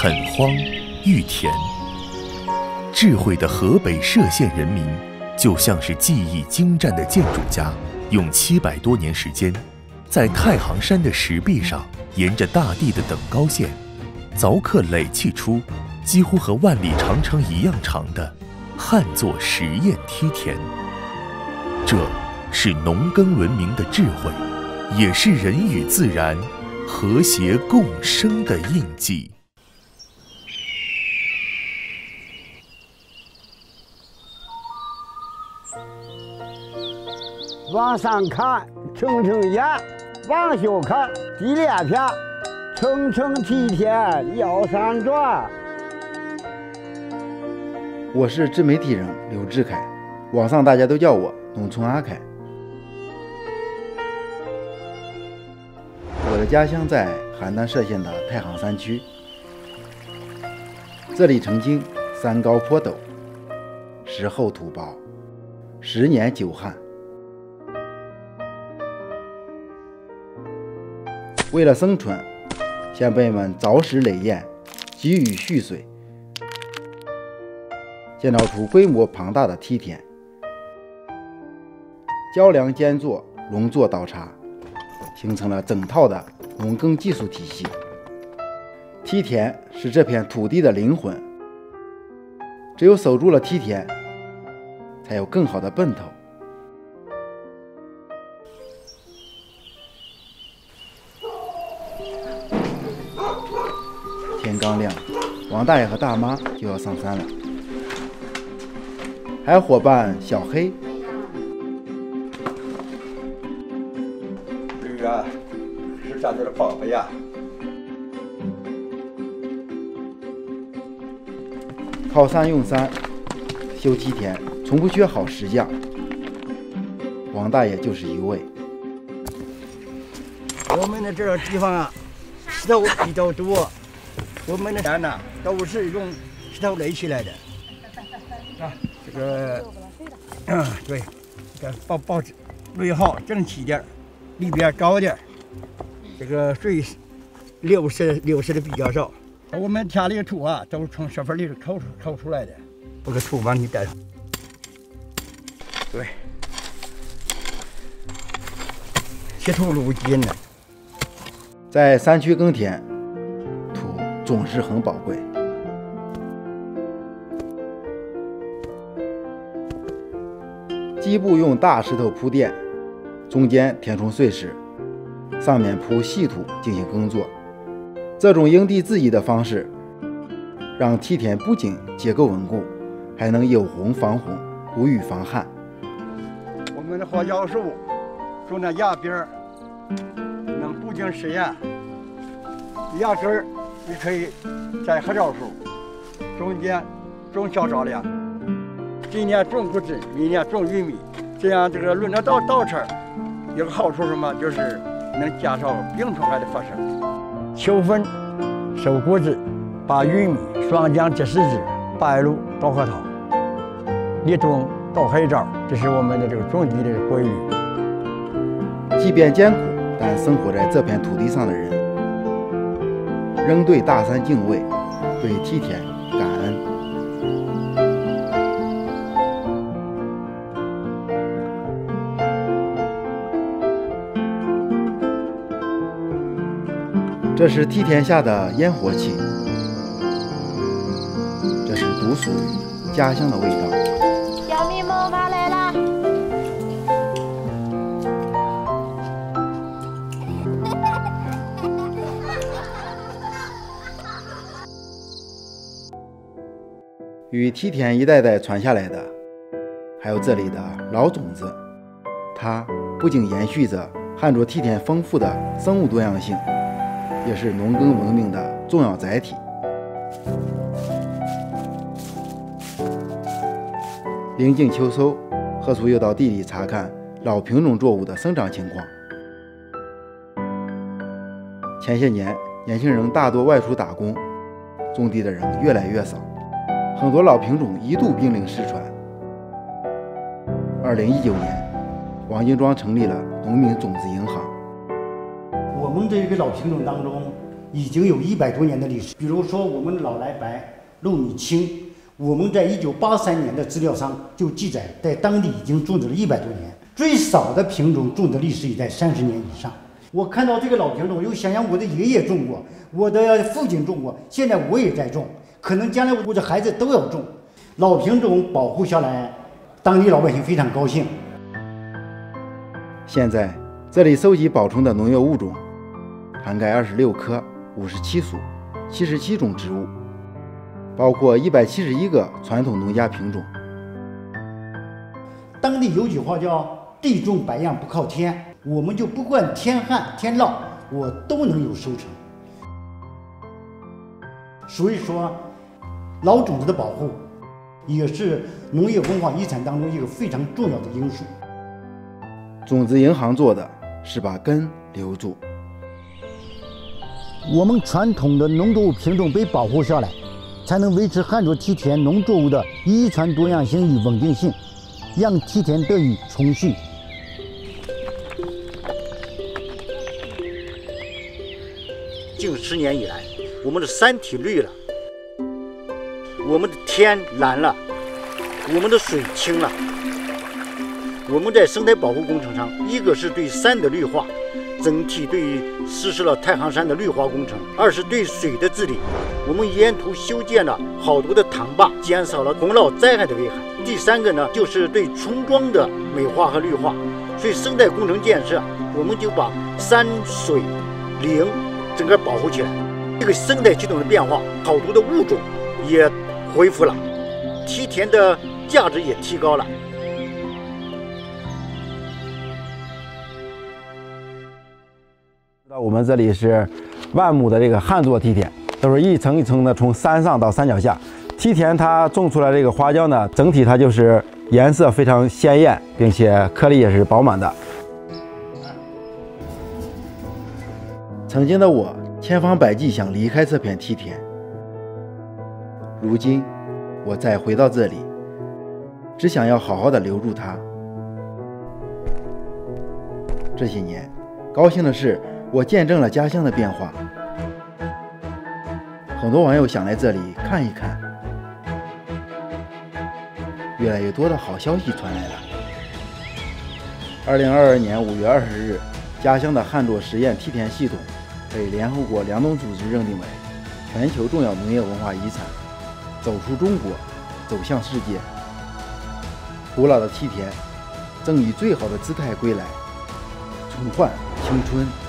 垦荒育田。智慧的河北涉县人民，就像是技艺精湛的建筑家，用700多年时间，在太行山的石壁上，沿着大地的等高线，凿刻垒砌出几乎和万里长城一样长的旱作实验梯田。这是农耕文明的智慧，也是人与自然和谐共生的印记。 往上看层层岩，往下看地裂片，层层梯田要山转。 我是自媒体人刘志凯，网上大家都叫我农村阿凯。我的家乡在邯郸歙县的太行山区，这里曾经山高坡陡，石厚土薄，10年久旱。为了生存，先辈们凿石垒堰，给予蓄水，建造出规模庞大的梯田，雕梁间作，龙座倒插，形成了整套的农耕技术体系。梯田是这片土地的灵魂，只有守住了梯田，才有更好的奔头。天刚亮，王大爷和大妈就要上山了，还有伙伴小黑。 驴啊，是咱家的宝贝呀！ 靠山用山，修梯田从不缺好石匠。王大爷就是一位。 我们的这个地方啊，石头比较多。我们的山呢，都是用石头垒起来的。啊，这个，对，这个报纸垒好整齐点，里边高点，这个水流失的比较少。我们田里的土啊，都是从石缝里抠出来的。这个土把你带上。对，铁土路筋呢。 在山区耕田，土总是很宝贵。基部用大石头铺垫，中间填充碎石，上面铺细土进行耕作。这种因地制宜的方式，让梯田不仅结构稳固，还能有洪防洪，无雨防旱。 我们的花椒树种在崖边，能不经实验，压根儿你可以栽黑枣树，中间种小枣粮，今年种谷子，明年种玉米，这样这个轮着倒车，有个好处是什么？就是能减少病虫害的发生。秋分收谷子，把玉米、霜降、结石子、白露倒核桃，立冬倒黑枣，这是我们的这个种地的规律。 即便艰苦，但生活在这片土地上的人，仍对大山敬畏，对梯田感恩。这是梯田下的烟火气，这是独属于家乡的味道。 小蜜蜂它来了。 与梯田一代代传下来的，还有这里的老种子，它不仅延续着汉族梯田丰富的生物多样性，也是农耕文明的重要载体。临近秋收，何处又到地里查看老品种作物的生长情况。前些年，年轻人大多外出打工，种地的人越来越少，很多老品种一度濒临失传。2019年，王金庄成立了农民种子银行。 我们这个老品种当中， 已经有100多年的历史。比如说我们老来白、糯米青，我们在1983年的资料上就记载，在当地已经种植了100多年，最少的品种种的历史也在30年以上。我看到这个老品种，又想想我的爷爷种过，我的父亲种过，现在我也在种，可能将来我的孩子都要种。老品种保护下来，当地老百姓非常高兴。 现在这里收集保存的农业物种涵盖26科、57属、77种植物，包括171个传统农家品种。 当地有句话叫“地种百样不靠天”，我们就不管天旱天涝，我都能有收成。所以说，老种子的保护也是农业文化遗产当中一个非常重要的因素。 种子银行做的是把根留住。 我们传统的农作物品种被保护下来，才能维持汉族梯田农作物的遗传多样性与稳定性，让梯田得以重续。近10年以来，我们的山体绿了，我们的天蓝了，我们的水清了。我们在生态保护工程上，一个是对山的绿化，整体实施了太行山的绿化工程；二是对水的治理，我们沿途修建了好多的塘坝，减少了洪涝灾害的危害；第三个呢，就是对村庄的美化和绿化。所以生态工程建设，我们就把山水林整个保护起来。这个生态系统的变化，好多的物种也恢复了，梯田的价值也提高了。 我们这里是万亩的这个旱作梯田，都是一层一层的从山上到山脚下。梯田它种出来这个花椒呢，整体它就是颜色非常鲜艳，并且颗粒也是饱满的。 曾经的我千方百计想离开这片梯田，如今我再回到这里，只想要好好的留住它。这些年，高兴的是我见证了家乡的变化，很多网友想来这里看一看，越来越多的好消息传来了。2022年5月20日，家乡的旱作实验梯田系统被联合国粮农组织认定为全球重要农业文化遗产，走出中国，走向世界。古老的梯田正以最好的姿态归来，重焕青春。